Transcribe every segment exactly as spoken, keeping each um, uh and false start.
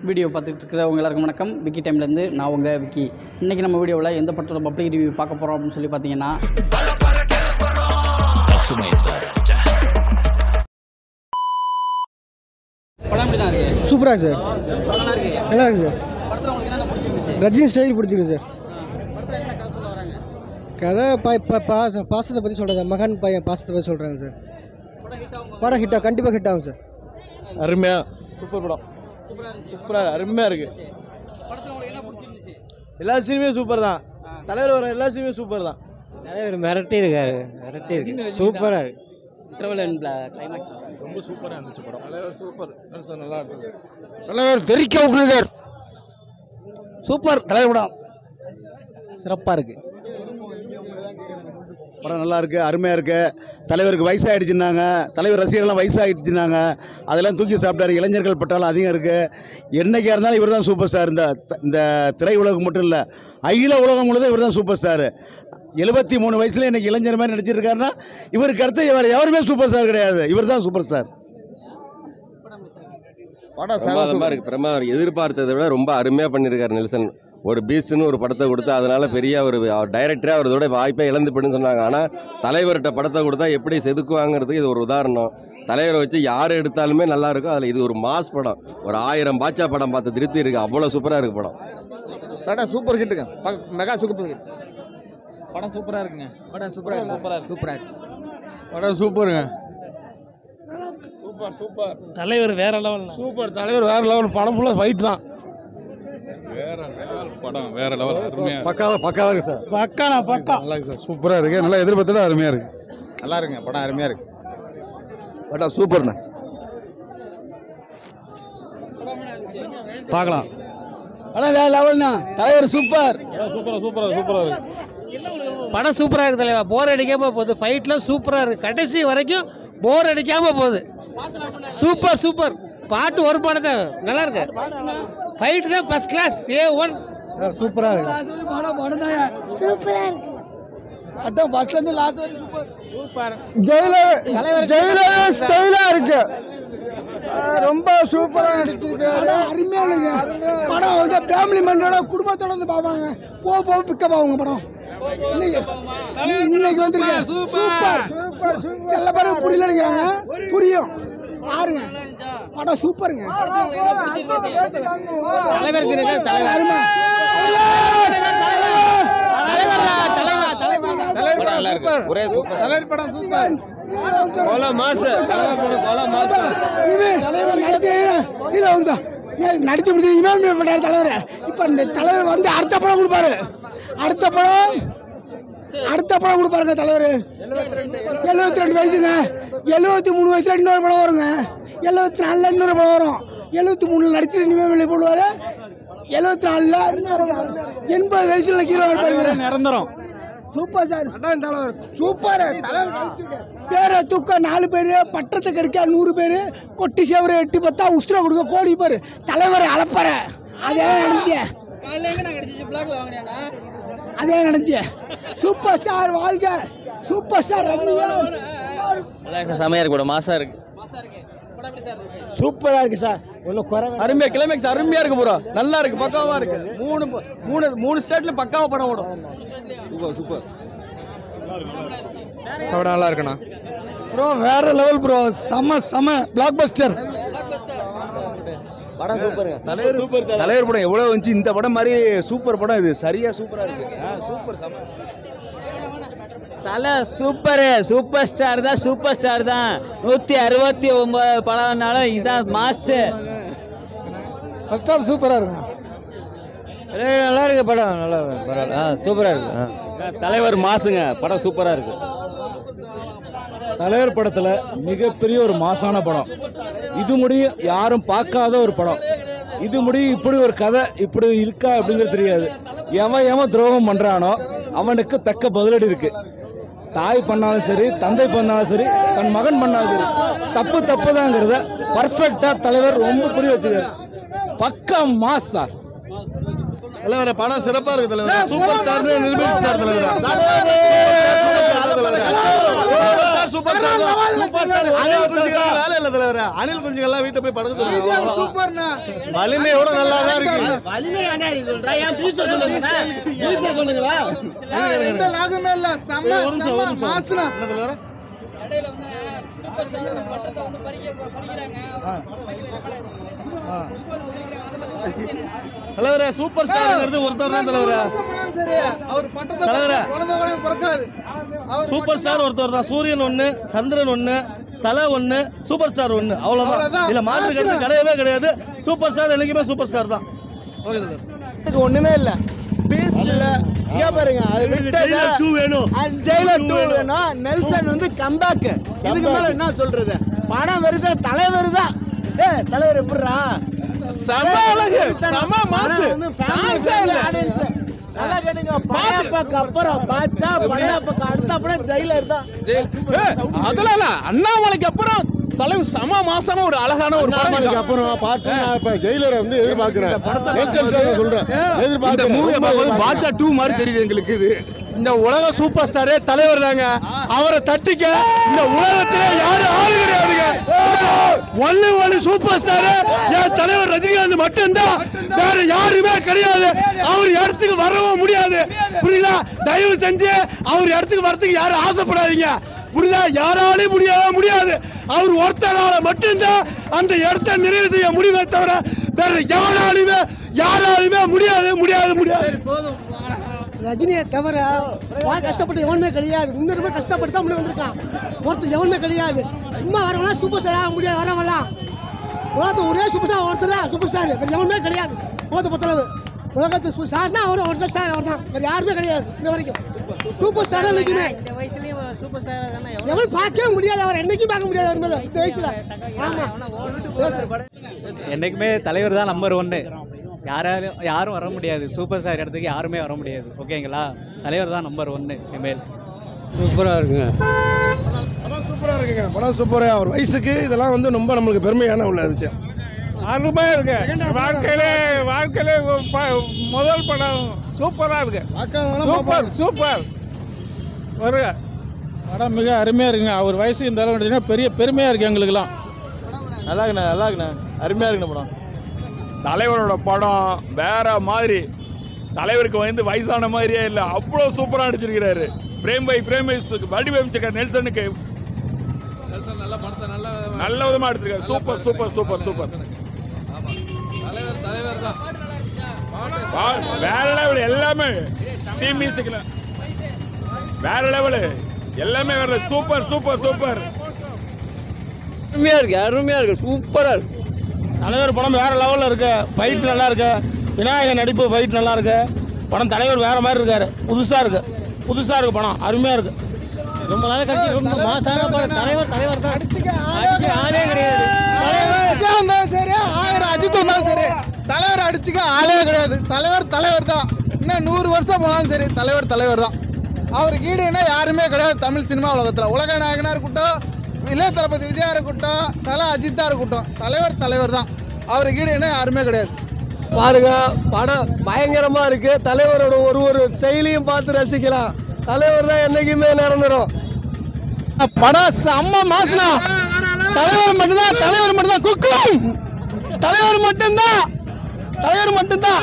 Video பார்த்துட்டு இருக்கிறவங்க எல்லாருக்கும் வணக்கம். விக்கி டைம்லேருந்து நான் உங்கள் விக்கி. இன்றைக்கி நம்ம வீடியோவில் எந்த படத்தோட பப்ளிக் ரிவ்யூ பார்க்க போகிறோம் அப்படின்னு சொல்லி பார்த்தீங்கன்னா, படம் எப்படி தான் இருக்குது? சூப்பராக இருக்குது சார். நல்லா இருக்குது நல்லா இருக்குது சார். படத்தில் உங்களுக்கு என்ன பிடிச்சிருக்கு? ரஜினி ஸ்டைல் பிடிச்சிருக்கு சார். படத்தில் என்ன கதை சொல்ல வராங்க? கதை பா பாச பாசத்தை பற்றி சொல்கிறாங்க. மகன் பையன் பாசத்தை பற்றி சொல்கிறாங்க சார். படம் ஹிட் ஆகும். படம் ஹிட்டாக கண்டிப்பாக ஹிட் ஆகும் சார். அருமையாக சூப்பர் படம். சூப்பராக அருமையாக இருக்குது. படத்தில் உங்களுக்கு என்ன பிடிச்சிருந்துச்சு? எல்லா சீனுமே சூப்பர் தான். தலைவர் வர எல்லா சீனுமே சூப்பர் தான். தலைவர் மிரட்டி இருக்காரு, மிரட்டி இருக்கு. சூப்பராக இருக்கு. இன்டர்வல் அண்ட் கிளைமாக்ஸ் ரொம்ப சூப்பராக இருந்துச்சு படம். தலைவர் சூப்பர், நல்லா இருக்கு. தலைவர் தெரிக்க விட்டுருக்கார். சூப்பர். தலைவர் படம் சிறப்பாக இருக்குது. படம் நல்லா இருக்குது, அருமையாக இருக்குது. தலைவருக்கு வயசாகிடுச்சுன்னாங்க, தலைவர் ரசிகர்கள்லாம் வயசாகிடுச்சுன்னாங்க, அதெல்லாம் தூக்கி சாப்பிட்டாரு. இளைஞர்கள் பட்டாலும் அதிகம் இருக்குது. என்றைக்காக இருந்தாலும் இவர் தான் சூப்பர் ஸ்டார். இந்த இந்த திரை உலகம் மட்டும் இல்லை, அகில உலகம் முழுதும் இவர் தான் சூப்பர் ஸ்டார். எழுபத்தி மூணு வயசுல இன்றைக்கி இளைஞர் மாதிரி நடிச்சிருக்காருன்னா இவருக்கு அடுத்து இவர் யாருமே சூப்பர் ஸ்டார் கிடையாது, இவர் தான் சூப்பர் ஸ்டார். படம் பிரமாதமாக இருக்குது. பிரமாதம். எதிர்பார்த்ததை விட ரொம்ப அருமையாக பண்ணியிருக்காரு நெல்சன். ஒரு பீஸ்ட்னு ஒரு படத்தை கொடுத்து அதனால் பெரிய ஒரு டைரக்டராக அவர் இதோட வாய்ப்பை இழந்து போயின்னு சொன்னாங்க. ஆனால் தலைவர்கிட்ட படத்தை கொடுத்தா எப்படி செதுக்குவாங்கிறதுக்கு இது ஒரு உதாரணம். தலைவரை வச்சு யார் எடுத்தாலுமே நல்லா இருக்கும். அதில் இது ஒரு மாஸ் படம். ஒரு ஆயிரம் பாட்சா படம் பார்த்து திருப்தி இருக்குது. அவ்வளோ சூப்பராக இருக்குது படம். படம் சூப்பர் ஹிட்டுங்க. Mega super hit. படம் சூப்பராக இருக்குங்க. படம் சூப்பராக இருக்கு. சூப்பராக சூப்பராக இருக்கு. படம் சூப்பருங்க. Super super. தலைவர் வேற லெவல். சூப்பர். தலைவர் வேற லெவல். படம் ஃபுல்லாக ஃபைட் தான். வேற லெவல் படம். வேற லெவல். பக்காவா பக்காவா இருக்கு சார். பக்கானா பக்கா. நல்லா இருக்கு சார். சூப்பராக இருக்கு. நல்லா எதிர்பார்த்தோட அருமையாக இருக்கு. நல்லா இருக்குங்க. படம் அருமையாக இருக்கு. படம் சூப்பர்ண்ணா. பார்க்கலாம். படம் வேற லெவல்ண்ணா. தலைவர் சூப்பர். சூப்பராக சூப்பராக சூப்பராக இருக்கு. படம் சூப்பராக இருக்கு தலைவா. போர் அடிக்காம போகுது. ஃபைட்லாம் சூப்பராக இருக்கு. கடைசி வரைக்கும் போர் அடிக்காம போகுது. Super super. பாட்டு ஒரு படம் தான் நல்லா இருக்கு. ஃபைட் தான் ஃபர்ஸ்ட் கிளாஸ். ஏ ஒன். சூப்பராக இருக்கு. படம் படம் தான் சூப்பராக இருக்கு. அதான் ஃபர்ஸ்ட்ல இருந்து லாஸ்ட் வரைக்கும் சூப்பர். சூப்பர். ஜெயிலர் ஜெயிலர் ஸ்டைலாக இருக்கு. ரொம்ப சூப்பராக நடிச்சிருக்காரு. அருமையாக இருக்கு படம். வந்து ஃபேமிலி மெண்டோட குடும்பத்தோட வந்து பார்ப்பாங்க. போ போ பிக்கப் ஆகுங்க படம். இன்னைக்கு வந்துருக்கு. Super super super. எல்லா படம் புரியல நினைக்கிறாங்க, புரியும் பாருங்க. படம் சூப்பருங்க. நடிச்சு முடிச்சு தலைவர். இப்ப இந்த தலைவர் வந்து அடுத்த படம் கொடுப்பாரு. அடுத்த படம் அடுத்த படம் கொடுப்பாருங்க தலைவர். எழுபத்தி ரெண்டு வயசுங்க. எழுபத்தி மூணு வயசுல இன்னொரு படம் வருங்க. எழுபத்தி நாலுல இன்னொரு படம் வரும். எழுபத்தி மூணுல நடிச்சு இனிமேல் வெளியே போடுவாரு. எழுபத்தி நாலுல எண்பது வயசுல ஹீரோ நிரந்தரம். Super sir. தலைவர் சூப்பர். தலைவர் பேரை தூக்க நாலு பேரு, பட்டத்தை கிடைக்க நூறு பேரு, கொட்டி சேவரை எட்டி பார்த்தா உசுர கொடுக்க கோடி பேரு. தலைவர் அளப்பற. அதே நினைச்ச அதே நினைச்ச சூப்பர் ஸ்டார் வாழ்க. சூப்பர் ஸ்டார் செமையா இருக்கு. மாசா இருக்கு. சூப்பரா இருக்கு சார். ஒன்றும் குறை. அருமையா கிளைமேக்ஸ் அருமையா இருக்கு ப்ரோ. நல்லா இருக்கு. பக்காவா இருக்கு. மூணு மூணு மூணு ஸ்டேட்ல பக்காவா படம் ஓடும். Super super. படம் நல்லா இருக்குண்ணா ப்ரோ. வேற லெவல் ப்ரோ. செம செம பிளாக் பஸ்டர். படம் சூப்பருங்க. தலைவர் சூப்பர். தலைவர் படம் எவ்வளோ வந்துச்சு. இந்த படம் மாதிரி சூப்பர் படம் இது. சரியா சூப்பராக இருக்கு. சூப்பர் செம. தலை சூப்பரு. சூப்பர் ஸ்டார் தான். சூப்பர் ஸ்டார் தான். நூற்றி அறுபத்தி ஒன்பது படம்னாலும் இதான் மாஸ்டர். ஃபர்ஸ்ட் ஆஃப் சூப்பராக இருக்கும். நல்லா இருக்கு படம். நல்லா இருக்கு. ஆ சூப்பராக இருக்கு. தலைவர் மாசுங்க. படம் சூப்பராக இருக்கு. தலைவர் படத்தில் மிகப்பெரிய ஒரு மாசான படம். இது முடியும் யாரும் பார்க்காத ஒரு படம். இது முடியும் இப்படி ஒரு கதை இப்படி இருக்கா அப்படிங்கிறது தெரியாது. எவன் எவன் துரோகம் பண்ணுறானோ அவனுக்கு தக்க பதிலடி இருக்கு. தாய் பண்ணாலும் சரி, தந்தை பண்ணாலும் சரி, தன் மகன் பண்ணாலும் சரி, தப்பு தப்பு தாங்கிறத பர்ஃபெக்டாக தலைவர் ரொம்ப புரிய வச்சுக்காரு. பக்கா மாஸ் சார். தலைவர படம் சிறப்பா இருக்கு தலைவர. சூப்பர் ஸ்டார் நிர்மல் ஸ்டார் தலைவர. Super star super star. அனில் குஞ்சுகள் வேலை இல்ல தலைவர. அனில் குஞ்சுகள் எல்லாம் வீட்டை போய் படம் சொல்லுங்க. சூப்பர்னா வலிமையோட நல்லா தான் இருக்கு. வலிமை என்ன சொல்றா? ஏன் பீஸ் சொல்லுங்க. பீஸ் சொல்லுங்களா? எந்த லாகமே இல்ல. செம்ம செம்ம மாஸ்னா என்ன தலைவர? கடையில வந்து சூப்பர் ஸ்டார் பட்டத்தை வந்து பறிக்க பறிக்கறாங்க. தலைவரே சூப்பர் ஸ்டார்ங்கிறது ஒருத்தர் தான் தலைவரே. சரி அவர் பட்டத்தை தலைவரே குழந்தை பிறக்காது. சூப்பர் ஸ்டார் ஒருத்தர் தான். சூரியன் ஒண்ணு, சந்திரன் ஒண்ணு, தலை ஒண்ணு, சூப்பர் ஸ்டார் ஒண்ணு, அவ்வளவுதான். இல்ல மாற்று கருத்து கிடையவே கிடையாது. சூப்பர் ஸ்டார் என்னைக்குமே சூப்பர் ஸ்டார் தான். ஓகே தலைவர். இதுக்கு ஒண்ணுமே இல்ல. பீஸ் இல்ல. இங்க பாருங்க அது விட்டது டூ வேணும். ஜெயிலர் டூ வேணும். நெல்சன் வந்து கம்பேக். இதுக்கு மேல என்ன சொல்றது? படம் வருது, தலைவர் தான். ஏய் தலைவர் எப்படிடா? சம அழகு, சம மாஸ். சான்ஸே இல்ல ஆடியன்ஸ். நல்லா கேளுங்க. படையப்பக்கு அப்புறம் பாச்சா, படையப்பக்கு அடுத்த படம் ஜெயிலர் தான். அதெல்லாம் இல்ல. அண்ணாமலைக்கு அப்புறம் தலைவர் சம மாசமா ஒரு அழகான ஒரு படம். அப்புறம் பாட்டு இப்ப ஜெயிலரை வந்து எதிர்பார்க்கிறேன். சொல்றேன் எதிர்பார்க்க மூவி பார்க்கும்போது பாச்சா டூ மாதிரி தெரியுது எங்களுக்கு. இது இந்த உலக சூப்பர் ஸ்டாரே தலைவர் தாங்க. அவரை தட்டிக்க இந்த உலகத்திலே யாரும் ஆளு கிடையாதுங்க. ஒன்லி ஒன்லி சூப்பர் ஸ்டார் என் தலைவர் ரஜினிகாந்த் மட்டும்தான். வேற யாருமே கிடையாது. அவர் இடத்துக்கு வரவும் முடியாது. புரியுதா? தயவு செஞ்சு அவர் இடத்துக்கு வரத்துக்கு யாரும் ஆசைப்படாதீங்க. புரியுதா? யாராலையும் முடியாத முடியாது. அவர் ஒருத்தரால மட்டும்தான் அந்த இடத்தை நிறைவு செய்ய முடியுமே தவிர வேற எவனாலுமே யாராலுமே முடியாது முடியாது முடியாது. ரஜினியை தவிர கஷ்டப்பட்டு எவனுமே கிடையாது. முன்னூறு பேர் கஷ்டப்பட்டு தான் முன்னே வந்திருக்கான். ஒருத்தர் எவனுமே கிடையாது. சும்மா வரவனா சூப்பர் ஸ்டார் ஆக முடியாது. வரவெல்லாம் உலகத்து ஒரே சூப்பர் ஸ்டார் ஒருத்தர் தான் சூப்பர் ஸ்டார். வேறு எவனுமே கிடையாது. உலகத்தை பொறுத்தளவு உலகத்து ஸ்டார்னா அவர் ஒருத்தர் ஸ்டார் அவர் தான். வேறு யாருமே கிடையாது இன்ன வரைக்கும். சூப்பர் ஸ்டார் என்னைக்குமே எவன் பார்க்கவே முடியாது. அவர் என்னைக்கும் பார்க்க முடியாது. அவர் மேலே இந்த வயசுல ஆமா என்னைக்குமே தலைவர் தான் நம்பர் ஒன்று. யாராலும் யாரும் வர முடியாது. சூப்பர் ஸ்டார் இடத்துக்கு யாருமே வர முடியாது. ஓகேங்களா? தலைவர் தான் நம்பர் ஒன்று. இனிமேல் சூப்பராக இருக்குங்க. படம் சூப்பராக இருக்குங்க. படம் சூப்பராக. அவர் வயசுக்கு இதெல்லாம் வந்து ரொம்ப நம்மளுக்கு பெருமையான உள்ள விஷயம். அருமையாக இருக்கு. வாழ்க்கையிலே வாழ்க்கையிலே முதல் படம் சூப்பராக இருக்கு. சூப்பர் சூப்பர் வருங்க. படம் மிக அருமையாக இருக்குங்க. அவர் வயசுக்கு இந்த அளவு பெரிய பெருமையாக இருக்குது எங்களுக்குலாம். நல்லா இருக்குண்ணா நல்லா இருக்குண்ணா அருமையாக இருக்குண்ணா படம். தலைவரோட படம் வேற மாதிரி. தலைவருக்கு வந்து வயசான மாதிரியே இல்லை. அவ்வளோ சூப்பராக நடிச்சிருக்கிறாரு. பிரேம் பை பிரேம் வடிவமைச்சிருக்காரு. நெல்சனுக்கு நல்ல படத்தை நல்ல நல்ல விதமாக எடுத்திருக்காரு. Super super super super. தலைவர் தலைவர் தான் வேற லெவல். எல்லாமே டீம் மியூசிக்ல வேற லெவல். எல்லாமே வேற சூப்பர் சூப்பர் சூப்பர். அருமையாக இருக்கு. அருமையாக இருக்கு. சூப்பராக இருக்கு. தலைவர் படம் வேற லெவலில் இருக்கு. ஃபைட் நல்லா இருக்கு. விநாயகர் நடிப்பு ஃபைட் நல்லா இருக்கு. படம் தலைவர் வேற மாதிரி இருக்காரு. புதுசாக இருக்கு. புதுசாக இருக்கு படம். அருமையாக இருக்கு. ரொம்ப நாள் கழிச்சு ரொம்ப மாசான படம். தலைவர் தலைவர் தான். அடிச்சுக்க ஆளே கிடையாது. தலைவர் வந்தாலும் சரி, ஆயிரம் அஜித் வந்தாலும் சரி, தலைவர் அடிச்சுக்க ஆளே கிடையாது. தலைவர் தலைவர் தான். இன்னும் நூறு வருஷம் போனாலும் சரி தலைவர் தலைவர் தான். அவருக்கு ஈடுனா யாருமே கிடையாது தமிழ் சினிமா உலகத்தில். உலக நாயகனாக இருக்கட்டும், இளைய தளபதி விஜயா இருக்கட்டும், தலை அஜித்தா இருக்கட்டும், தலைவர் தலைவர் தான். அவருக்கு ஈடுனா யாருமே கிடையாது. பாருங்க படம் பயங்கரமா இருக்கு. தலைவரோட ஒரு ஒரு ஸ்டைலையும் பார்த்து ரசிக்கலாம். தலைவர் தான் என்னைக்குமே நிரந்தரம். படம் செம்ம மாசனா. தலைவர் மட்டும்தான் தலைவர் மட்டும்தான் குக்கும். தலைவர் மட்டும்தான் தலைவர் மட்டும்தான்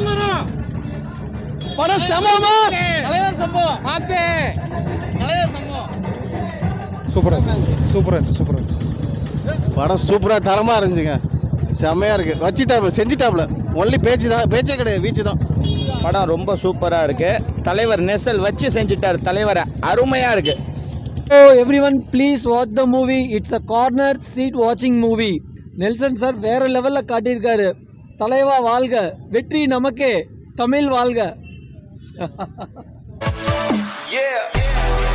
படம் செம்மமா. தலைவர் சம்பவம் மாசே. தலைவர் சம்பவம் சூப்பராக இருந்துச்சு. சூப்பராக இருந்துச்சு. சூப்பராக இருந்துச்சு. படம் சூப்பராக தரமாக இருந்துச்சுங்க. செம்மையாக இருக்குது. வச்சுட்டாப்ல செஞ்சுட்டாப்ல. ஒன்லி பேச்சு தான். பேச்சே கிடையாது. வீச்சு தான். படம் ரொம்ப சூப்பராக இருக்குது. தலைவர் நெசல் வச்சு செஞ்சுட்டார். தலைவரை அருமையாக இருக்குது. So everyone please watch the movie. It's a corner seat watching movie. Nelson sir வேற லெவல்ல காட்டியிருக்காரு. தலைவா வாழ்க. வெற்றி நமக்கே. தமிழ் வாழ்க. Yeah.